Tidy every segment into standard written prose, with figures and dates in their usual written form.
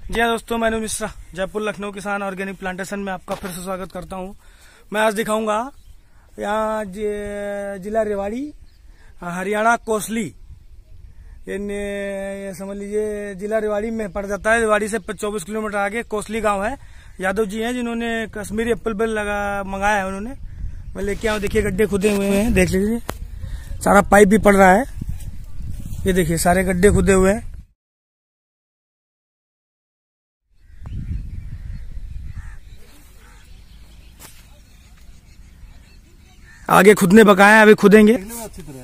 जी हाँ दोस्तों, मैं अनुज मिश्रा जयपुर लखनऊ किसान ऑर्गेनिक प्लांटेशन में आपका फिर से स्वागत करता हूँ। मैं आज दिखाऊंगा यहाँ जिला रेवाड़ी, हरियाणा कोसली, ये समझ लीजिए जिला रेवाड़ी में पड़ जाता है। रेवाड़ी से 24 किलोमीटर आगे कोसली गांव है। यादव जी हैं जिन्होंने कश्मीरी एप्पल बेल मंगाया है उन्होंने। मैं लेके आऊँ, देखिए गड्ढे खुदे हुए हैं, देख लीजिए सारा पाइप भी पड़ रहा है। ये देखिए सारे गड्ढे खुदे हुए हैं। आगे खुदने बकाया है, अभी खुदेंगे। अच्छी तरह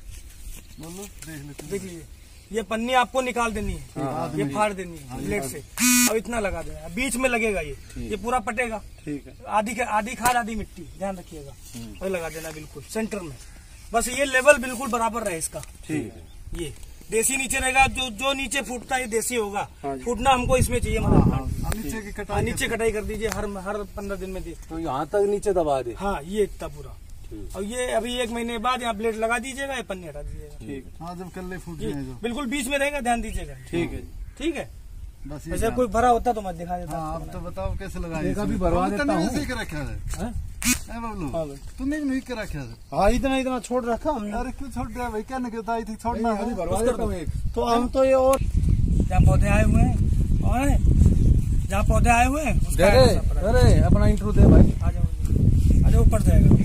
देख लीजिए, ये पन्नी आपको निकाल देनी है, ये फाड़ देनी है ब्लेड से। अब इतना लगा देना, बीच में लगेगा ये पूरा पटेगा। ठीक है। आधी खाद आधी मिट्टी, ध्यान रखिएगा। और लगा देना बिल्कुल सेंटर में, बस ये लेवल बिल्कुल बराबर रहे इसका। ठीक है। ये देसी नीचे रहेगा, जो नीचे फूटता है देसी होगा। फूटना हमको इसमें चाहिए, मतलब नीचे कटाई कर दीजिए हर 15 दिन में। तो यहाँ तक नीचे दबा दे। हाँ, ये इतना पूरा। और ये अभी 1 महीने बाद यहाँ ब्लेड लगा दीजिएगा, ये पन्नी हटा दीजिएगा। ठीक है। हाँ, जब कल्ले फूट बिल्कुल बीच में रहेगा, ध्यान दीजिएगा। ठीक है, ठीक है। बस वैसे कोई भरा होता तो मैं दिखा देता। आप तो बताओ कैसे लगाया? अभी भरवा देता हूँ। तुमने नहीं कर रखा है? हाँ, इतना छोड़ रखा हमने। अरे क्यों छोड़ दिया भाई? क्या निकलता थी छोड़ना है? भरवा देता हूँ एक। तो हम तो ये और जहाँ पौधे आए हुए हैं, और जहाँ पौधे आए हुए हैं अरे अपना इंट्रो दे भाई। आ जाओ, ऊपर जाएगा।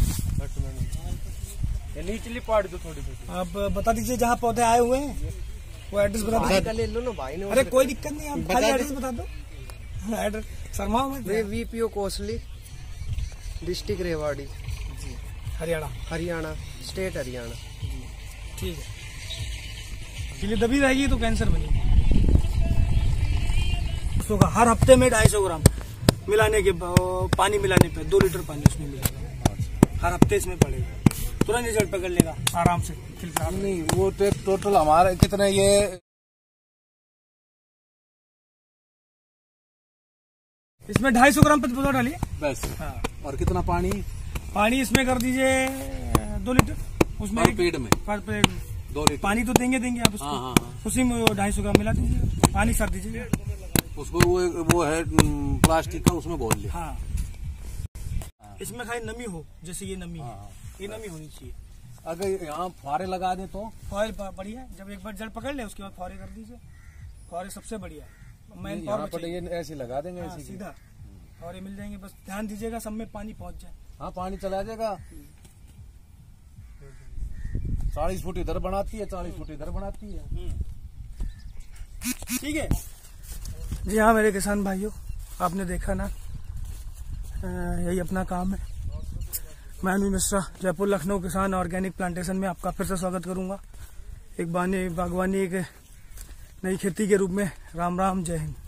नीचली पार्ट जो थोड़ी आप बता दीजिए जहाँ पौधे आए हुए हैं, वो एड्रेस बता दो। ले लो ना भाई ने। अरे कोई दिक्कत नहीं, आप खाली एड्रेस बता दो। Address Sharma VPO Kosli, district Rewari, Haryana, state Haryana. ठीक है। पीली दबी रहेगी तो कैंसर बनेगी। उसको हर हफ्ते में 250 ग्राम मिलाने के, पानी मिलाने पे 2 लीटर पानी उसमें मिलेगा। हर हफ्ते इसमें पड़ेगा, तुरंत रिजल्ट पकड़ लेगा आराम से। नहीं, वो टोटल हमारे कितने ये इसमें 250 ग्राम पौधा डालिए बस। हाँ। और कितना पानी इसमें कर दीजिए 2 लीटर। उसमें पेड़ में 2 लीटर पानी तो देंगे आप उसको। हाँ। उसी में 250 ग्राम मिला दीजिए, पानी साथ दीजिए उसको। वो है प्लास्टिक का, उसमें बोल लिया। हाँ, इसमें खाली नमी हो, जैसे ये नमी है, ये नमी होनी चाहिए। अगर यहाँ फुहारे लगा दे तो फॉयल बढ़िया है। जब एक बार जड़ पकड़ ले उसके बाद फौरे कर दीजिए। फौरे सबसे बढ़िया है। यहाँ पर ये ऐसे लगा देंगे। हाँ, सीधा फौरे मिल जाएंगे। बस ध्यान दीजिएगा सब में पानी पहुंच जाए। हाँ, पानी चला जाएगा। 40 फुट इधर बनाती है, 40 फुट इधर बनाती है। ठीक है। जी हाँ मेरे किसान भाइयों, आपने देखा ना, यही अपना काम है। मैं अनुज मिश्रा जयपुर लखनऊ किसान ऑर्गेनिक प्लांटेशन में आपका फिर से स्वागत करूंगा। एक बागवानी एक नई खेती के रूप में। राम राम, जय हिंद।